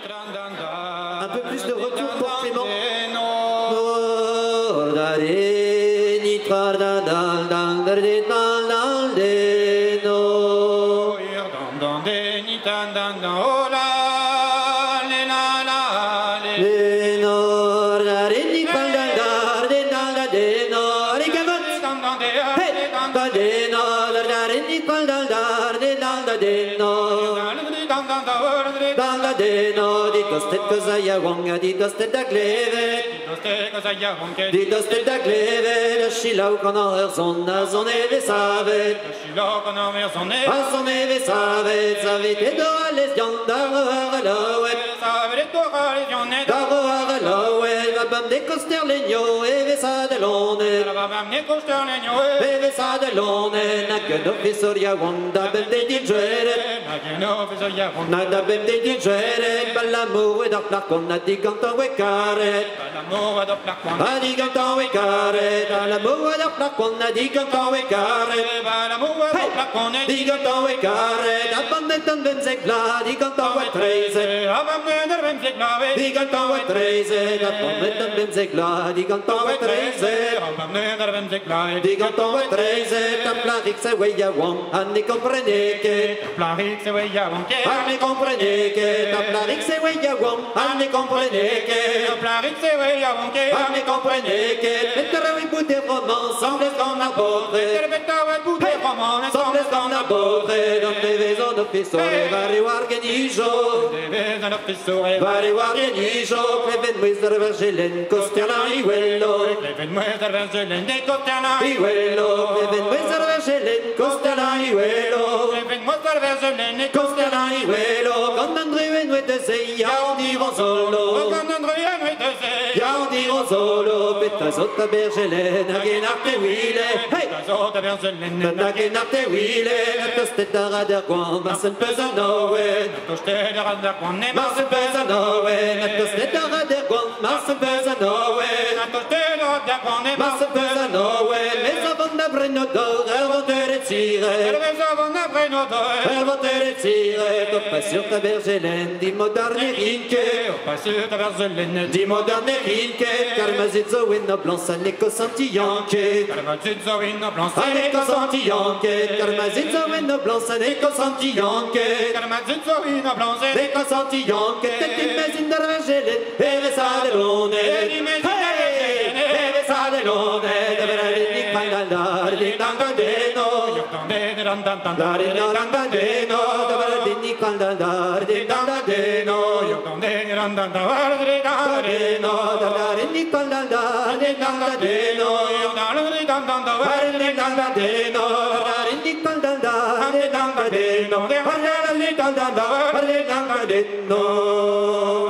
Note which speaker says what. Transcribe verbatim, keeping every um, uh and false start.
Speaker 1: Un peu plus de retour pour Clément. Kozaya wonga di doste da gleve di doste da gleve de shilau konar zonna zonne ve save a zonne ve save zavite do les yonda raloet da raloet va bam de coster legno e ve sa de lone e ve sa de lone na que do fisoria wonda ben de di gere na da ben de di gere l'amour da plac on a dit quand on est carré l'amour da plac on a dit quand on est carré l'amour da plac on a dit quand on est carré l'amour da plac on a dit quand on est carré da bande tan ben zegla dit quand on est treize abamne ben zegla dit quand on est treize da bande tan ben zegla dit quand on est treize abamne ben zegla dit quand on est treize ta plarik se weya won anni comprene che plarik se weya won che anni comprene che ta plarik se weya won anni comprene che ta plarik se weya won che anni comprene che mettere in putte roman semble qu'on a boré mettere in putte roman semble qu'on a boré dans les maisons d'officier vari organizo maisons d'officier vari organizo Cleven Mister Vergelen costiana i quello Cleven Mister Vergelen de costiana i quello Cleven Mister Vergelen costiana i quello Cleven Mister Vergelen costiana i quello con Andrea e noi te sei ja dirò solo con Andrea e noi te sei ja dirò solo petta sotto Vergelen che natte wile hey sotto Vergelen che natte wile la stetta radar quan ma sen pesa noe la stetta radar quan ma sen pesa noe la stetta radar quan ma sen pesa noe la stetta radar quan ma sen pesa noe les avons da breno d'or elles vont te retirer les avons da breno d'or elles vont te retirer t'as pas sur ta Vergelen di moderne rinche pas sur ta Vergelen di moderne rinche Carmazizzo in blanca l'eco santianche Carmazizzo in blanca l'eco santianche Carmazizzo in blanca l'eco santianche Carmazizzo in blanca l'eco santianche te ti mesi in Vergelen e le salerone e le salerone devere di pandandare di tangadeno Dari dandadeno devere di pandandare di tangadeno Dari dandadeno devere di pandandare di tangadeno Dari dandadeno di tangadeno Dari di pandandare di tangadeno Dari di pandandare di tangadeno